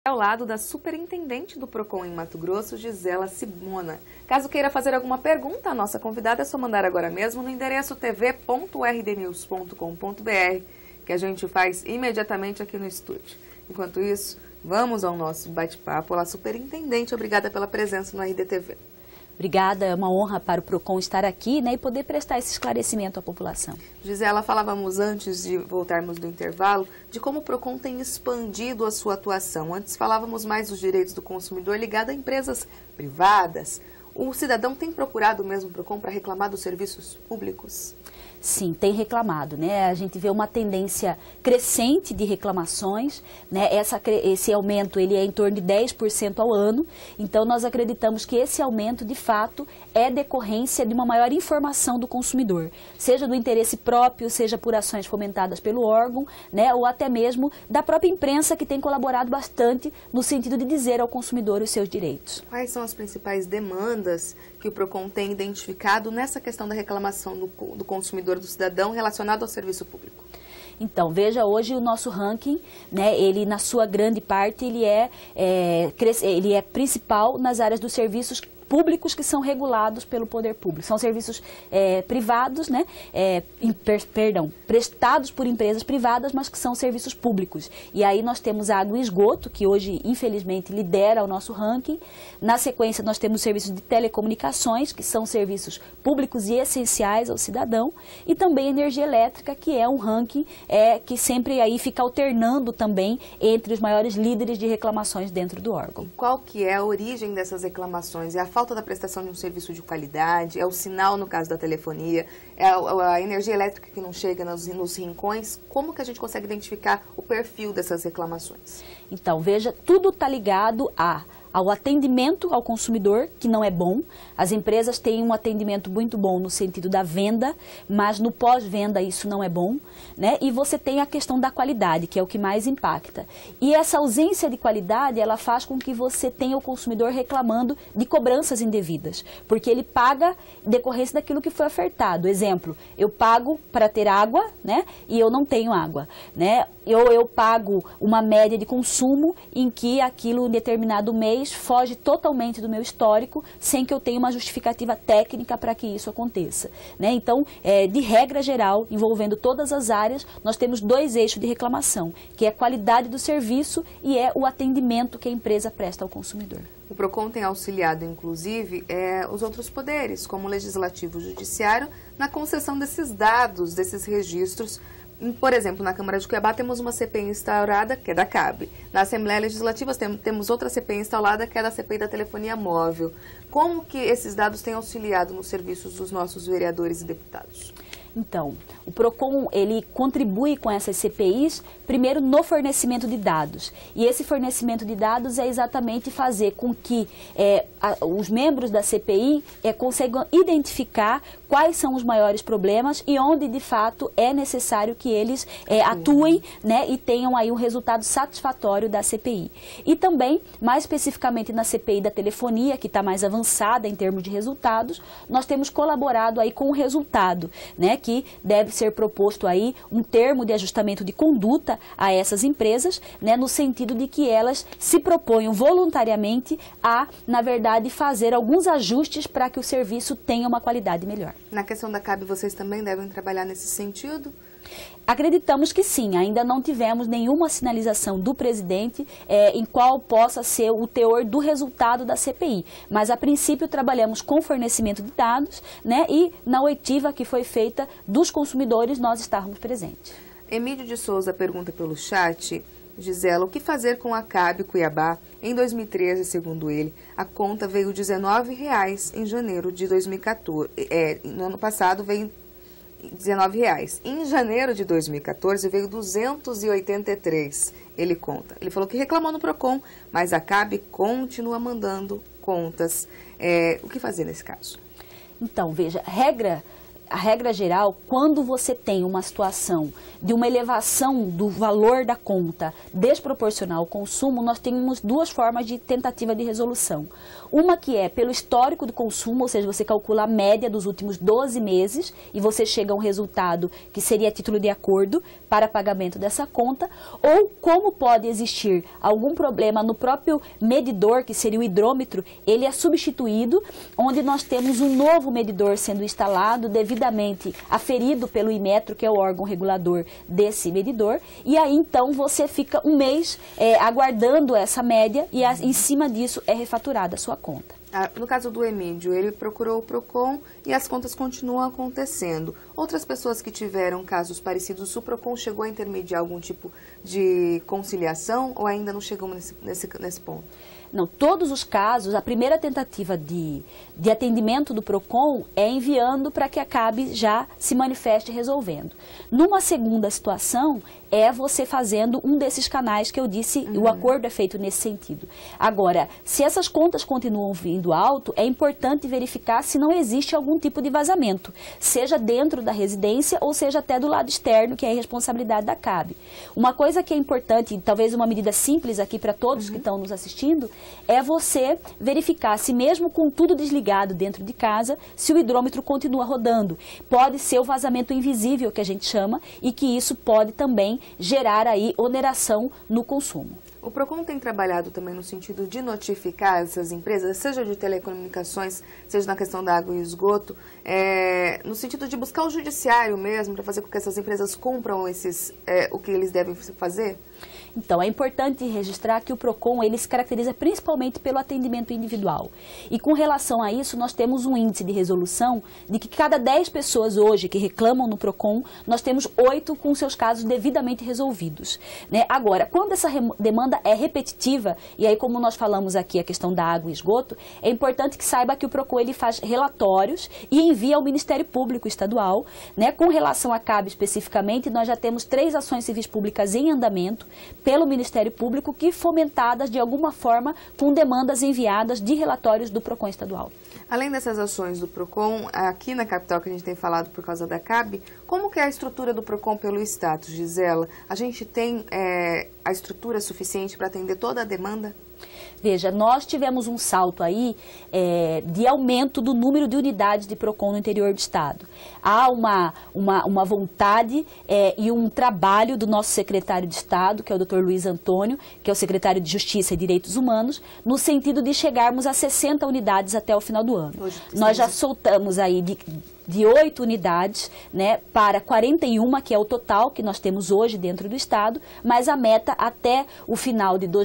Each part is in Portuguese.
Ao lado da superintendente do PROCON em Mato Grosso, Gisela Cibona. Caso queira fazer alguma pergunta, a nossa convidada é só mandar agora mesmo no endereço tv.rdnews.com.br, que a gente faz imediatamente aqui no estúdio. Enquanto isso, vamos ao nosso bate-papo. Olá, superintendente, obrigada pela presença no RDTV. Obrigada, é uma honra para o PROCON estar aqui, né, e poder prestar esse esclarecimento à população. Gisela, falávamos antes de voltarmos do intervalo de como o PROCON tem expandido a sua atuação. Antes falávamos mais dos direitos do consumidor ligado a empresas privadas. O cidadão tem procurado mesmo o PROCON para reclamar dos serviços públicos? Sim, tem reclamado, né? A gente vê uma tendência crescente de reclamações, né? Esse aumento ele é em torno de 10% ao ano, então nós acreditamos que esse aumento, de fato, é decorrência de uma maior informação do consumidor, seja do interesse próprio, seja por ações fomentadas pelo órgão, né? Ou até mesmo da própria imprensa, que tem colaborado bastante no sentido de dizer ao consumidor os seus direitos. Quais são as principais demandas que o PROCON tem identificado nessa questão da reclamação do consumidor, do cidadão, relacionado ao serviço público? Então, veja, hoje o nosso ranking, né, ele na sua grande parte, ele é principal nas áreas dos serviços públicos que são regulados pelo poder público. São serviços privados, né, prestados por empresas privadas, mas que são serviços públicos. E aí nós temos a água e esgoto, que hoje, infelizmente, lidera o nosso ranking. Na sequência, nós temos serviços de telecomunicações, que são serviços públicos e essenciais ao cidadão. E também energia elétrica, que é um ranking que sempre aí fica alternando também entre os maiores líderes de reclamações dentro do órgão. E qual que é a origem dessas reclamações? É a falta da prestação de um serviço de qualidade, é o sinal no caso da telefonia, é a energia elétrica que não chega nos rincões? Como que a gente consegue identificar o perfil dessas reclamações? Então, veja, tudo está ligado ao atendimento ao consumidor, que não é bom. As empresas têm um atendimento muito bom no sentido da venda, mas no pós-venda isso não é bom, né? E você tem a questão da qualidade, que é o que mais impacta. E essa ausência de qualidade, ela faz com que você tenha o consumidor reclamando de cobranças indevidas, porque ele paga em decorrência daquilo que foi ofertado. Exemplo, eu pago para ter água, né? E eu não tenho água, né? Eu pago uma média de consumo em que aquilo em determinado mês foge totalmente do meu histórico, sem que eu tenha uma justificativa técnica para que isso aconteça, né? Então, de regra geral, envolvendo todas as áreas, nós temos dois eixos de reclamação, que é a qualidade do serviço e é o atendimento que a empresa presta ao consumidor. O PROCON tem auxiliado, inclusive, os outros poderes, como o Legislativo e o Judiciário, na concessão desses dados, desses registros. Por exemplo, na Câmara de Cuiabá temos uma CPI instaurada, que é da CAB. Na Assembleia Legislativa temos outra CPI instalada, que é da CPI da telefonia móvel. Como que esses dados têm auxiliado nos serviços dos nossos vereadores e deputados? Então, o PROCON, ele contribui com essas CPIs, primeiro no fornecimento de dados. E esse fornecimento de dados é exatamente fazer com que os membros da CPI consigam identificar quais são os maiores problemas e onde, de fato, é necessário que eles atuem, né, e tenham aí um resultado satisfatório da CPI. E também, mais especificamente na CPI da telefonia, que está mais avançada em termos de resultados, nós temos colaborado aí com o resultado, né, que deve ser proposto aí um termo de ajustamento de conduta a essas empresas, né, no sentido de que elas se proponham voluntariamente a, na verdade, fazer alguns ajustes para que o serviço tenha uma qualidade melhor. Na questão da CAB, vocês também devem trabalhar nesse sentido? Acreditamos que sim, ainda não tivemos nenhuma sinalização do presidente em qual possa ser o teor do resultado da CPI, mas a princípio trabalhamos com fornecimento de dados, né, e na oitiva que foi feita dos consumidores nós estávamos presentes. Emílio de Souza pergunta pelo chat: Gisela, o que fazer com a CAB Cuiabá? Em 2013, segundo ele, a conta veio R$ 19,00 em janeiro de 2014. No ano passado veio R$ 19,00. Em janeiro de 2014 veio 283, ele conta. Ele falou que reclamou no PROCON, mas a CAB continua mandando contas. O que fazer nesse caso? Então, veja, regra a regra geral, quando você tem uma situação de uma elevação do valor da conta desproporcional ao consumo, nós temos duas formas de tentativa de resolução. Uma que é pelo histórico do consumo, ou seja, você calcula a média dos últimos 12 meses e você chega a um resultado que seria título de acordo para pagamento dessa conta, ou como pode existir algum problema no próprio medidor, que seria o hidrômetro, ele é substituído, onde nós temos um novo medidor sendo instalado, devidamente aferido pelo Inmetro, que é o órgão regulador desse medidor, e aí então você fica um mês aguardando essa média e em cima disso é refaturada a sua conta. No caso do Emídio, ele procurou o PROCON e as contas continuam acontecendo. Outras pessoas que tiveram casos parecidos, o PROCON chegou a intermediar algum tipo de conciliação ou ainda não chegou nesse ponto? Não, todos os casos, a primeira tentativa de atendimento do PROCON é enviando para que a CAB já se manifeste resolvendo. Numa segunda situação, é você fazendo um desses canais que eu disse, o acordo é feito nesse sentido. Agora, se essas contas continuam vindo alto, é importante verificar se não existe algum tipo de vazamento, seja dentro da residência ou seja até do lado externo, que é a responsabilidade da CAB. Uma coisa que é importante, talvez uma medida simples aqui para todos que estão nos assistindo, é você verificar se mesmo com tudo desligado dentro de casa, se o hidrômetro continua rodando. Pode ser o vazamento invisível, que a gente chama, e que isso pode também gerar aí oneração no consumo. O PROCON tem trabalhado também no sentido de notificar essas empresas, seja de telecomunicações, seja na questão da água e esgoto, no sentido de buscar o judiciário mesmo, para fazer com que essas empresas cumpram o que eles devem fazer? Então, é importante registrar que o PROCON ele se caracteriza principalmente pelo atendimento individual. E com relação a isso, nós temos um índice de resolução de que cada 10 pessoas hoje que reclamam no PROCON, nós temos 8 com seus casos devidamente resolvidos. Né? Agora, quando essa demanda é repetitiva, e aí como nós falamos aqui a questão da água e esgoto, é importante que saiba que o PROCON ele faz relatórios e envia ao Ministério Público Estadual. Né? Com relação à CAB especificamente, nós já temos 3 ações civis públicas em andamento, pelo Ministério Público, que fomentadas de alguma forma com demandas enviadas de relatórios do PROCON estadual. Além dessas ações do PROCON, aqui na capital que a gente tem falado por causa da CAB, como que é a estrutura do PROCON pelo Estado, Gisela? A gente tem a estrutura suficiente para atender toda a demanda? Veja, nós tivemos um salto aí de aumento do número de unidades de PROCON no interior do estado. Há uma vontade e um trabalho do nosso secretário de Estado, que é o Dr. Luiz Antônio, que é o secretário de Justiça e Direitos Humanos, no sentido de chegarmos a 60 unidades até o final do ano. Nós já soltamos aí de 8 unidades, né, para 41, que é o total que nós temos hoje dentro do estado, mas a meta até o final de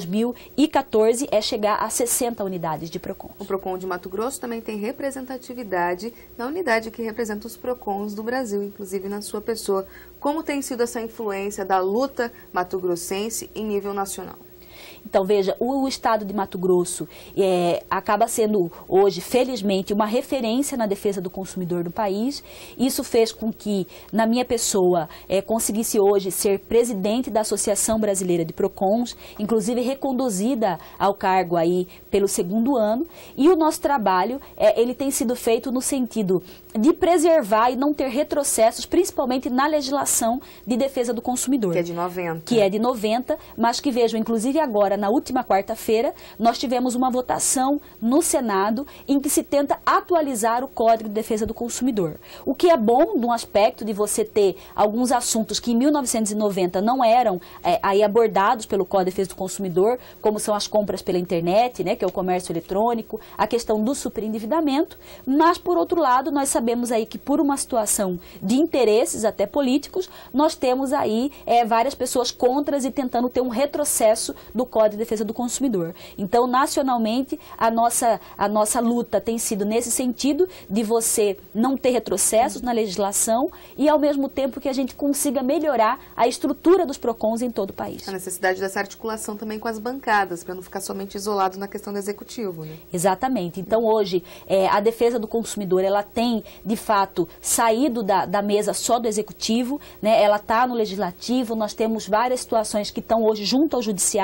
2014 é chegar a 60 unidades de PROCON. O PROCON de Mato Grosso também tem representatividade na unidade que representa os PROCONs do Brasil, inclusive na sua pessoa. Como tem sido essa influência da luta mato-grossense em nível nacional? Então, veja, o estado de Mato Grosso acaba sendo hoje, felizmente, uma referência na defesa do consumidor do país. Isso fez com que, na minha pessoa, conseguisse hoje ser presidente da Associação Brasileira de PROCONs, inclusive reconduzida ao cargo aí pelo 2º ano. E o nosso trabalho, ele tem sido feito no sentido de preservar e não ter retrocessos, principalmente na legislação de defesa do consumidor. Que é de 90. Que é de 90, mas que vejam, inclusive agora, na última quarta-feira, nós tivemos uma votação no Senado em que se tenta atualizar o Código de Defesa do Consumidor. O que é bom de um aspecto de você ter alguns assuntos que em 1990 não eram aí abordados pelo Código de Defesa do Consumidor, como são as compras pela internet, né, que é o comércio eletrônico, a questão do superendividamento, mas por outro lado nós sabemos aí que por uma situação de interesses até políticos, nós temos aí várias pessoas contras e tentando ter um retrocesso do Código de Defesa do Consumidor. Então, nacionalmente, a nossa luta tem sido nesse sentido de você não ter retrocessos na legislação e, ao mesmo tempo, que a gente consiga melhorar a estrutura dos PROCONs em todo o país. A necessidade dessa articulação também com as bancadas, para não ficar somente isolado na questão do executivo, né? Exatamente. Então, hoje, a defesa do consumidor, ela tem, de fato, saído da mesa só do executivo, né? Ela está no legislativo, nós temos várias situações que estão hoje junto ao judiciário sendo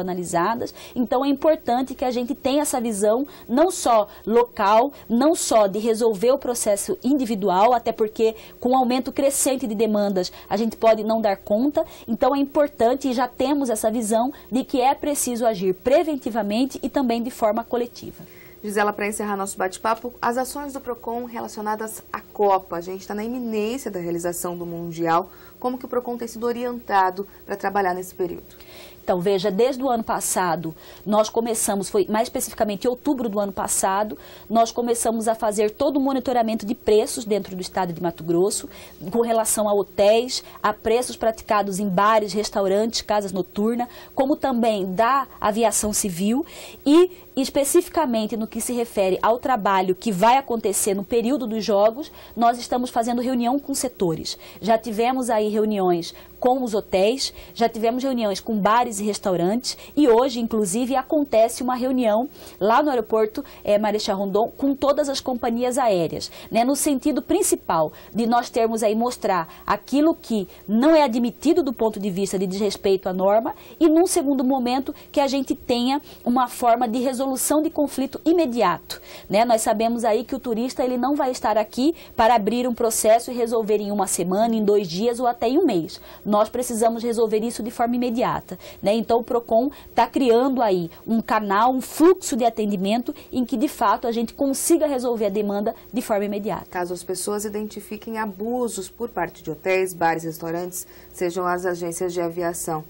personalizadas. Então é importante que a gente tenha essa visão não só local, não só de resolver o processo individual, até porque com o aumento crescente de demandas a gente pode não dar conta. Então é importante, e já temos essa visão, de que é preciso agir preventivamente e também de forma coletiva. Gisela, para encerrar nosso bate-papo, as ações do PROCON relacionadas à Copa, a gente está na iminência da realização do Mundial, como que o PROCON tem sido orientado para trabalhar nesse período? Então, veja, desde o ano passado, nós começamos, foi mais especificamente em outubro do ano passado, nós começamos a fazer todo o monitoramento de preços dentro do estado de Mato Grosso, com relação a hotéis, a preços praticados em bares, restaurantes, casas noturnas, como também da aviação civil e especificamente no que se refere ao trabalho que vai acontecer no período dos jogos, nós estamos fazendo reunião com setores. Já tivemos aí reuniões com os hotéis, já tivemos reuniões com bares e restaurantes e hoje, inclusive, acontece uma reunião lá no aeroporto Marechal Rondon com todas as companhias aéreas, né, no sentido principal de nós termos aí mostrar aquilo que não é admitido do ponto de vista de desrespeito à norma e, num segundo momento, que a gente tenha uma forma de resolução de conflito imediato, né? Nós sabemos aí que o turista ele não vai estar aqui para abrir um processo e resolver em uma semana, em 2 dias ou até em um mês. Nós precisamos resolver isso de forma imediata, né? Então o PROCON está criando aí um canal, um fluxo de atendimento em que de fato a gente consiga resolver a demanda de forma imediata. Caso as pessoas identifiquem abusos por parte de hotéis, bares, restaurantes, sejam as agências de aviação,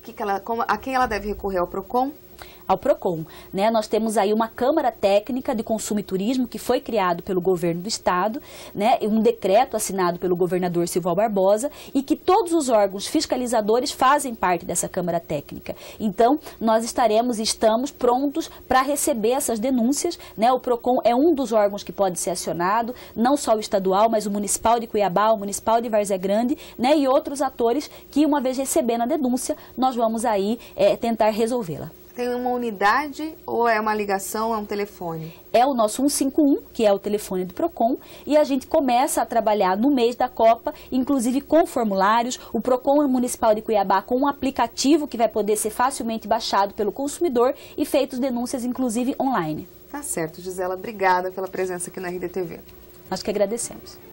a quem ela deve recorrer? Ao PROCON? Ao PROCON, né? Nós temos aí uma Câmara Técnica de Consumo e Turismo que foi criado pelo governo do estado, né? Um decreto assinado pelo governador Silval Barbosa e que todos os órgãos fiscalizadores fazem parte dessa Câmara Técnica. Então, nós estamos prontos para receber essas denúncias, né? O PROCON é um dos órgãos que pode ser acionado, não só o estadual, mas o municipal de Cuiabá, o municipal de Várzea Grande, né? E outros atores que, uma vez recebendo a denúncia, nós vamos aí tentar resolvê-la. Tem uma unidade ou é uma ligação, é um telefone? É o nosso 151, que é o telefone do PROCON, e a gente começa a trabalhar no mês da Copa, inclusive com formulários, o PROCON Municipal de Cuiabá com um aplicativo que vai poder ser facilmente baixado pelo consumidor e feitas denúncias, inclusive online. Tá certo, Gisela. Obrigada pela presença aqui na RDTV. Nós que agradecemos.